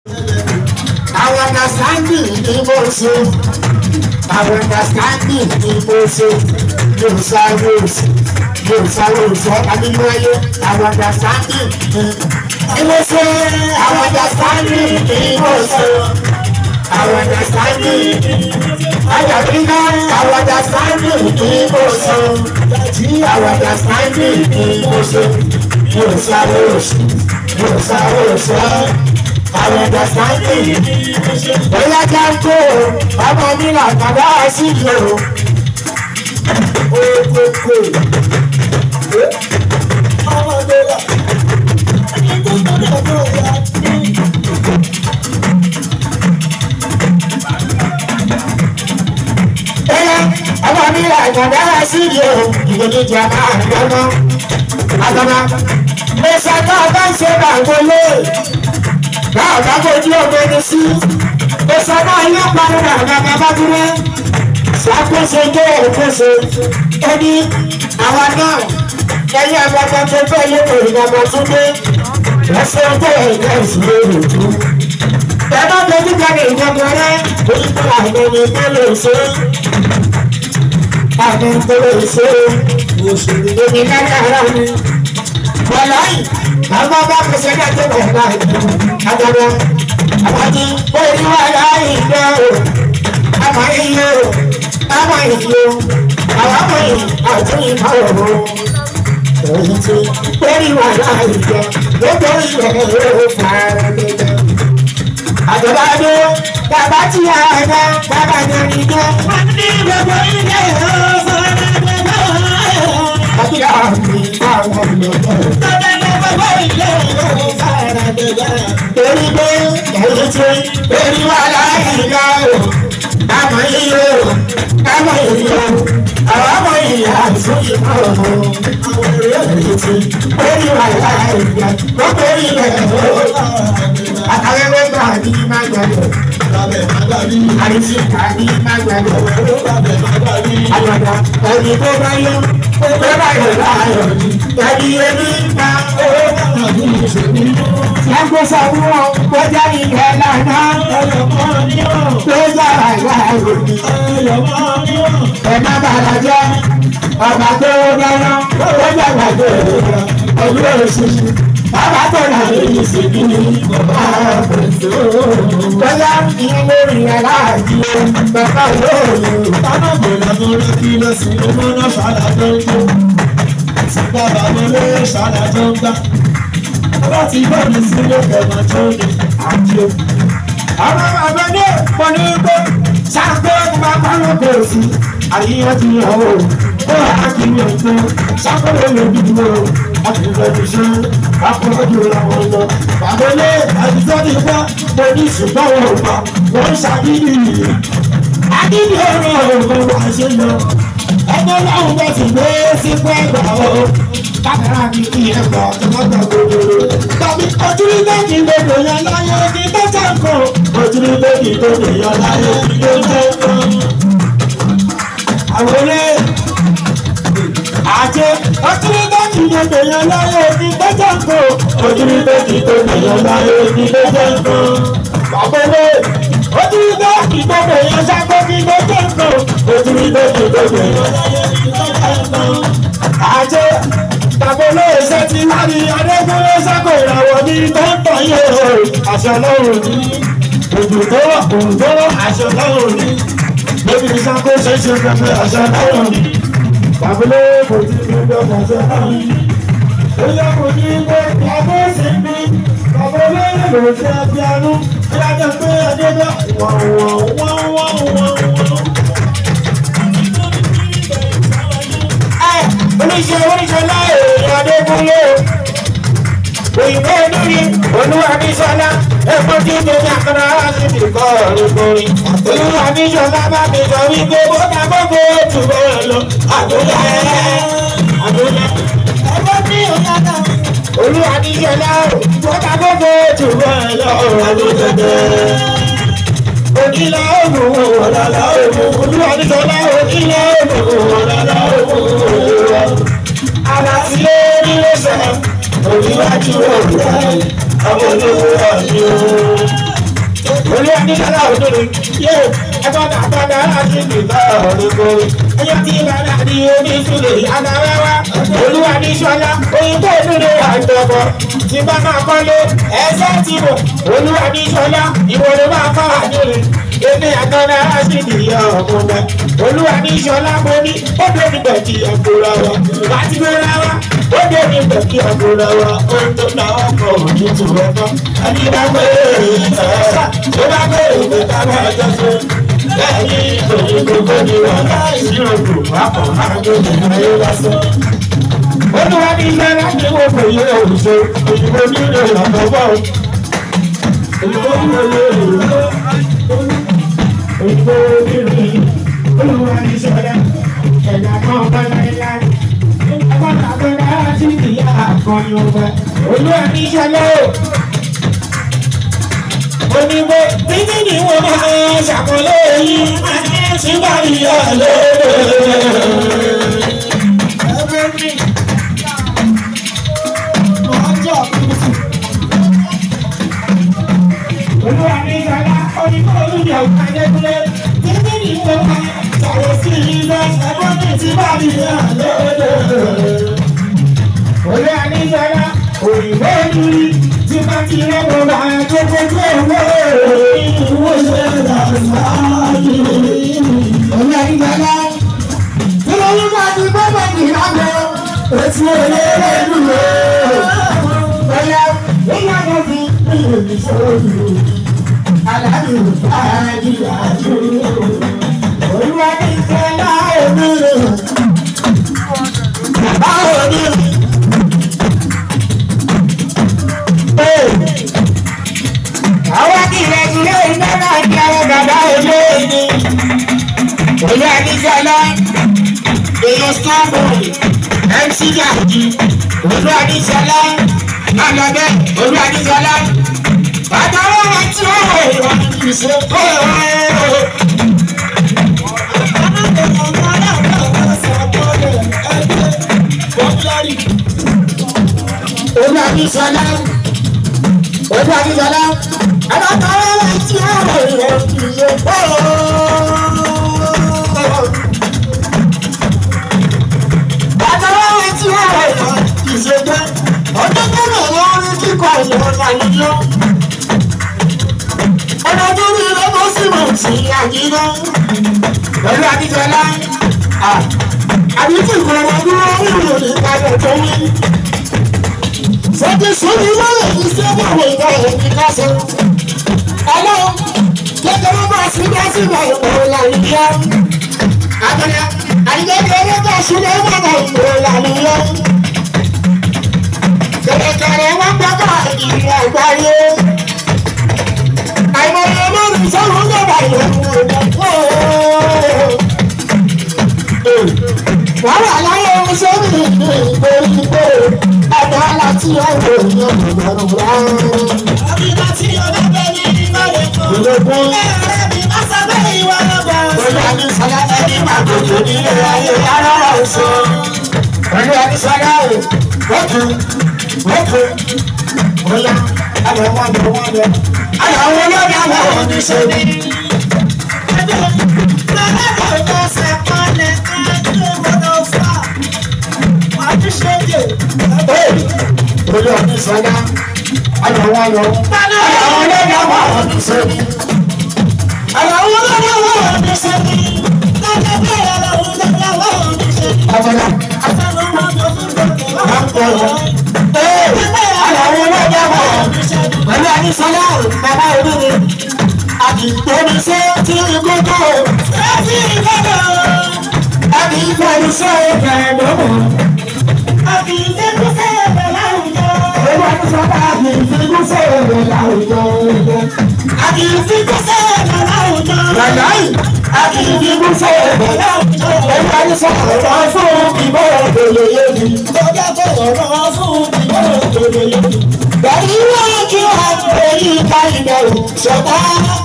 Our understanding ni mo ṣe. Our understanding ni mo ṣe. Yóò sáré òsì. Yóò sáré òsì ọ̀tá nínú ayé. Our understanding ni mo ṣe. Our understanding ni mo ṣe. Our understanding. Ayọ̀dínlá. Our understanding ni mo ṣe. Our understanding ni mo ṣe. Yóò sáré òsì. Yóò sáré òsì ọ̀tá. Àwọn understanding bóyá jáńkó ọmọ mi là kàdá sí ìlú okoko ọmọdé là ọmọ mi là kàdá sí ìlú ìgbòdìjà máa ń gbọ́ná àgbọ̀nà mẹ́sàn-án bá ń ṣe bàgbọ́lé. Báwo bá bójú ọmọ ẹni sí? Ìsọ̀nà ilé padà bàbá bá dúró. Ṣàkóso tó òkóso. Ó ní àwa náà ẹ̀yìn àgbàgbà tó fẹ́ yé òrìnàmọ̀ tó dé. Ẹsẹ̀ tó ẹ̀yà ìṣòro òjò. Ẹ má bójú gbàgbé ìjọba rẹ̀. Onígbà àwọn ọmọ tó lè ṣe. Àwọn tó lè ṣe. Òṣèlú èmi lágbára ni. Bọ̀lá yìí. Àwọn bá pèsè náà tó bẹ̀rẹ̀ báyìí. Àgbàdo àbájí orí wà láàyè ìgbà o. Àmọ́ iye o, àmọ́ iye o, àwọn ọmọ yìí àti ìmọ̀ òwò. Èyí tí orí wà láàyè ìgbà lóko ilẹ̀ yóò fara gbẹgbẹ. Àjọ̀dá bàbá tí a ẹ̀dá bàbá ní ìjọ. Wọ́n ní gbogbo ilẹ̀ yóò fara gbẹgbẹ. Àbí àmì àwọn ìlọ́gbọ̀n. Torí pé ẹ̀yìn tí orí wà láàyè ìgbà o, àmọ́ iye o, àmọ́ iye o, àwọn ọmọ ìyá àti ìmọ̀ òwò. Àwọn ẹ̀yìn tí orí wà láàyè ìgbà lóko ilẹ̀ o. Àtàlẹ́wẹ́ gbà ní Mágbàdo. Àrísí gbà ní Mágbàdo. Àgbàdo ẹni tó bá yọ, ó bá yọ láàyò ní. Ẹni ẹni gbà ó bá ní ìṣèlú. Ẹgbẹ́ sọ fún wọn, kó jẹ́ ìgbẹ́ lánàá. Tó jẹ́ àìláàrò ní. Ẹ má bàrà jẹ́ ọba tó dáná. Ó jẹ́ àgbàdo pẹ̀lú òṣìṣẹ́. Bàbá tó rà lóyún sí kí ni bóyá ìyẹn lórí aláàjì bàbá olóòrùn. Bàbá bòlá tó rí kí lọ sí ọmọ náà ṣáàlà tó ń jó. Bàbá mo lé ṣáàlà tó ń gbá. Bàbá ti gbọ́ mi sílé ẹ̀gbọ́n tó ní àjò. Àwọn bàbá ní mo ní pé ṣáàpé bàbá ló kò sí. Àríyànjiyàn o, ó wà kí ni òkú. Ṣáàpé ló lè dúdú o. Àtìlẹ́yìn akọ̀rọ̀jù làwọn lọ. Bàbélé àtijọ́ ti gbọ́, mo ní ṣùgbọ́n wọn ò pa, wọ́n ṣàgídì yìí. Agídí ọ̀rọ̀ ọ̀rọ̀ wà ṣe lọ. Ẹgbẹ́ láwọn bẹ́ẹ̀ ti gbé sípò ẹgbà o. Kámẹ́rà ní kí ẹ gbọ́ tọmọtọ gbogbo. Tàbí ojúrí méjì gbogbo yẹn láyé ní tọ́jà kan. Ojúrí méjì gbogbo yẹn láyé ní tọ́jà kan. Àwọn olè àti ojúrí méjì gbogbo yẹn láyé ní tọ́jà kan. Ojúrí méjì gbogbo yẹn láyé ní tọ́jà kan. Bàbá olè ojúrí méjì gbogbo yẹn sábẹ́ ní tọ́jà kan. Ojúrí méjì gbogbo yẹn láyé ní tọ́jà kan. Àti bàbá olóòṣè ti wá ní Adékúnlé sákò ìràwọ̀ ní tọ́ntọ̀ yìí o. Àṣọ lọ́rùn ní òjò tó wà òun tó wà àṣọ lọ́rùn ní. Lóbi ní sákò ṣeéṣe pẹpẹ àṣọ lọ́rùn ní. Bàbá olóòṣè kò tí ì gbọ́ àṣọ lọ́rùn ní. Ó yẹ kò ní gbé bàbá òṣè ní. Bàbá olóòṣè ló ṣe ẹbí anú. Bí a jẹ pé Adébẹ́ wọ̀n. Oníṣẹ́ láì Adékúnlé òyìnbó olórí Olúwàbísọ́lá ẹ̀fọ́ tí mo ní àkàrà láti kọ́ ọ̀rẹ́kùnrin. Olúwàbísọ́lá bá mi sọ wípé bó ta gbogbo ètò bẹ́ẹ̀ lọ. Àdúrà ẹ̀fọ́ tí o yàtọ̀. Olúwàbísọ́lá bó ta gbogbo ètò bẹ́ẹ̀ lọ. Onílà ògùn ọ̀làlà ògùn Olúwàbísọ́lá onílà ògùn ọ̀làlà ògùn. Àlàsílẹ̀ onílẹ̀ṣẹ̀ oníwájú òwúrọ̀ ọmọ olówó ọ̀dí o. Adéṣọlá òdòdó yé ẹgbọ́n àgbàdá láti nìgbà òdòdó ẹyọ tí bàbá ní oníṣúlẹ̀ yàrá wẹ́wẹ́ Olúwa Adéṣọlá òyìnbó òdòdó àjọpọ̀ tí bá máa kọ́lé ẹsẹ̀ tí mo Olúwa Adéṣọlá ìwọ ló máa fọ́ àdéhùn èmi àgbàdá láti nìyà ọ̀gbọ̀n Olúwa Adéṣọlá mo ní ó dé nígbà tí ọ̀gbọ̀n wa láti gbéra wa ó dé nígbà tí ọ̀gbọ̀n wa ó tó náà ọkọ̀ òtútù ẹ̀kọ́ ẹni bá gbé tó bá gbé ìwé ká máa jọ ṣe lẹ́yìn ìtòyìn gbogbo ni wọn láì sí òkú àpò máa gbé nínú ayé lásán. Olúwa ní iṣẹ́ láti wò pé yé òṣè òyìnbó nílò ìrànlọ́wọ́ òyìnbó nílò òyìnbó nílò Olúwa ní sọ́dá ẹ̀dá kan bá láéláé ẹ̀kọ́ tàbí náà sí ìyá àkànni ọba Olúwa ní iṣẹ́ lọ́wọ́. Onígbé títí ni wọ́n máa ṣàkọlé yìí sígbà ìyá lóore. Olúwa ní ìjọba onígbé olùyọ̀ ìpàdébúlé títí ni wọ́n máa ṣàwọ̀ sí ilé ẹgbẹ́ ní sígbà ìyá lóore. Olúwa ní ìjọba òyìnbó lórí. Tí bá ti rẹ́pọ̀ bá tó kojú owó ìwé ṣe lọ́sàájú. Omi àdìgbàlá tí lórí bá ti bọ́bọ̀ ní ìlànà ètò olóró dúró. Bóyá nígbà tó fi ìròyìn ìṣòro aláàbò fàájì àjò. Olúwa ní ìfẹ́lá omi rẹ̀. Báwo ni? Àwọn akílẹ̀ ìlú iná náà di àwọn bàbá olóòní. Olú Adéṣọlá, èèyàn Starboy, MC Gàjí, Olú Adéṣọlá, Alọ́bẹ̀, Olú Adéṣọlá. Bàbá wọn wá tí ó wọ̀ ìwà ìṣèkó ìwọ̀n. Olú Adéṣọlá. Olú Adéṣọlá, àbàtà ọ̀rọ̀ tí ó rẹ̀ yẹ kìí pọ̀. Bàtà ọ̀rọ̀ tí ó rẹ̀ yẹ kìí ṣe jẹ́. Ọjọ́ tó rẹ̀ lórí kíkọ ìwọ̀n àyíyọ́. Ọ̀nà tó rí lọ́wọ́ sí mọ̀ sí àyíyọ́. Olú Adéṣọlá, àbí tí ìgbọ̀nà dúró nínú ìpàdé tó wí. Sọ́kè sórí lọ́wọ́ yìí sí ọ̀wọ̀ ìgbà òní lásán. Ọlọ́ kékeré bá síbẹ̀ síbẹ̀ ìwòrò làlùyọ. Àgbẹ̀dẹ àyíkékeré bá síbẹ̀ síbẹ̀ ìwòrò làlùyọ. Kẹ̀kẹ́rẹ́ wọ́n gbọ́dọ̀ ìrìn àgbáyé. Àìmọye mọ́rin sọ́run lọ́wọ́ ìwòrò lọ́wọ́. Wọ́n wà láyé ohun sórí ìgbèríko. Ẹ̀dá láti ọ̀rọ̀ ènìyàn lọ́rùn rá. Àbíká tí ọba bẹ́ ní ìmọ̀lẹ̀ kan. Ìlẹ̀kùn. Ẹ̀rẹ́ mi má sábẹ́ ìwà lọ́gbà. Olú Adéṣọlá ẹni máa gbòjò nílé ayé yàrá ọ̀sán. Olú Adéṣọlá wọ́pù. Bóyá àwọn ọmọdé wọ́n lọ. Àwọn olórí àwọn oníṣẹ́ ni. Ẹgbẹ́ lọ́lẹ́kọ̀ọ́ tó ṣe pọ́nlẹ̀ ẹgbẹ́ gbọ́dọ̀ fà. Adéṣẹ́yè. Olú Adéṣọlá, àwọn lọ. Àwọn olórí àwọn oníṣẹ́ ni. Àwọn olórí àwọn oníṣẹ́ ni. Lọ́jọ́ bẹ́ẹ̀ àwọn olórí àwọn oníṣẹ́ ni. Àbọ̀lá. Àtàwọn ọmọdé fún gbogbo wa. Àwọn olórí àwọn oníṣẹ́ ni. Olú Adéṣọlá, bàbá olórí. Àdìgbòmí ṣe tí gbogbo. Ṣé tí gbogbo? Àdìgbòmí ṣe ìfẹ̀dọ̀mọ̀. Àdìgbòmí ṣe ìfẹ̀láwùjọ. Olú Adéṣọlá àdìgbòmí ṣe ìfẹ̀láwùjọ. Àdìgbòmí ṣe ìfẹ̀láwùjọ. Làlàyé àdìgbòmí ṣe ìfẹ̀láwùjọ. Olú Adéṣọlá ọ̀rọ̀ fún ìbò òdòdó yébi. Tọ́jà tó ọ̀rọ̀ fún ìbò òdòdó yébi. Bẹ̀rù wọ́n kí wọ́n torí ká ìbẹ̀rù ṣọ̀tá.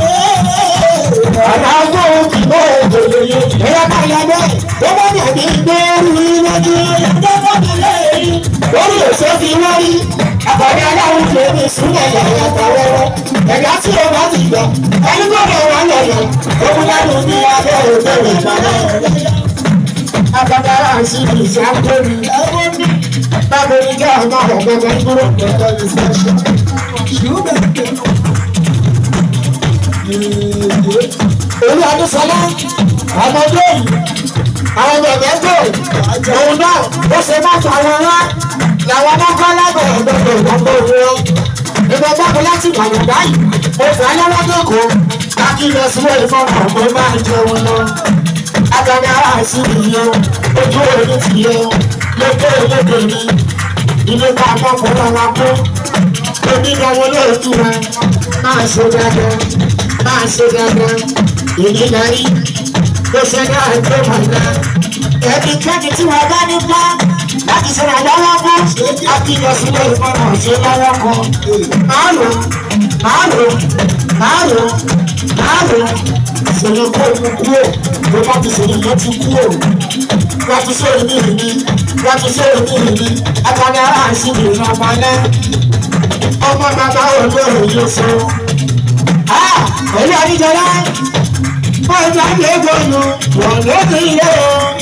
Àlàfo ìbò òdòdó yébi. Ẹ̀yà bá yà bẹ́ẹ̀ tó bá dàbí gbẹ́rù iwájú. Ẹ̀yà tó bá dàbí lẹ́yìn. Lórí òṣè fi wárí. àbọ̀dé aláwọ̀ lè ní ìsúnlẹ̀ yàrá àtàwẹ́rẹ́ ẹ̀dá tí o bá ti gbọ́ ẹni gbọ́dọ̀ wà lọ́yọ̀ òun lẹ́nu ní abẹ́ òbẹ̀rẹ̀ ìgbàlá àbọ̀dára sí ìṣàkóso báwo ni jẹ́ ọmọ ọ̀gbọ̀gbọ̀ ìgboro olú adúsọlá ọmọdé yìí àwọn bẹ̀bẹ̀ tó òun náà ó ṣe mọ́tò àwọn ńlá làwọn mọ́kọ́ lábẹ́ ọ̀gbọ̀gbọ̀ ìgbàgbọ́ òwúrọ̀ ìgbà bákan láti ìgbàgbọ́ báyìí mo fà á lọ́wọ́ lóko láti lọ sílé ìfọ̀mọ̀ pé máa jẹun lọ agbani ara sí ìyẹn ojú òní ti yẹ lókè lókè ní ilé ká mọ́kọ́ lọ́wọ́ kó onídàwó lóòtú wa máa ṣe dandan ìnídarí ló ṣe náà tó mọ̀nà ẹnikẹ́ni tí wọ́n bá nípa láti ṣe ìrànlọ́wọ́ fún akíyọ sílé ìfọ̀nà ṣe lọ́wọ́ kan ṣèlú kó mú kúrò ló bá ti ṣèlú ló ti kúrò wọ́n ti ṣe ìní agbani ara sí ìrìn ọmọ náà ọmọ bàbá olóòrò yóò sọ. Èyí àdìjọ náà wọ́n ń gbàgbé gbòòlù wọ́n ló ti yé o.